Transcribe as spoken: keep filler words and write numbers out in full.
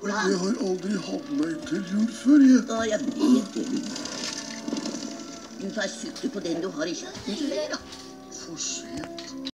Jeg har aldri hatt meg til jul før, jeg. Ja, jeg vet det. Du tar sukker på den du har i kjeften, så det da. For sent.